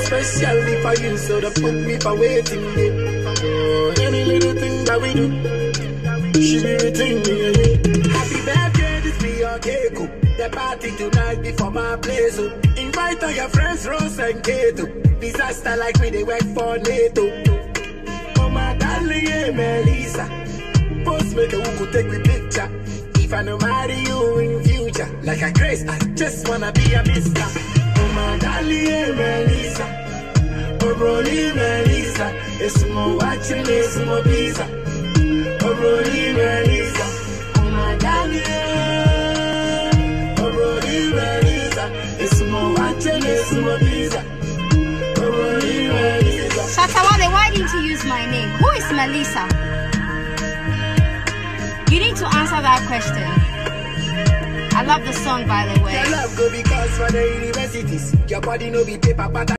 Especially for you, so don't put me for waiting. Any little thing that we do, she be waiting me. Happy birthday, this be your cake. The party tonight before my place. Invite all your friends, Rose and Kato. Disaster like me, they work for NATO. Oh my darling, yeah, Melissa. Post make who could take me picture. If I no marry you in future, like a grace, I just wanna be a mister. Oh my darling, yeah, Melissa. Oh Broly, Melissa. It's more watching, it's more pizza. Oh Broly, Melissa. Oh my darling, oh Broly, Melissa. It's more watching, it's more pizza. Oh Broly, Melissa. Shatta Wale, why didn't you use my name? Who is Melissa? You need to answer that question. I love the song, by the way. Your love go because for the universities. Your body no be paper, but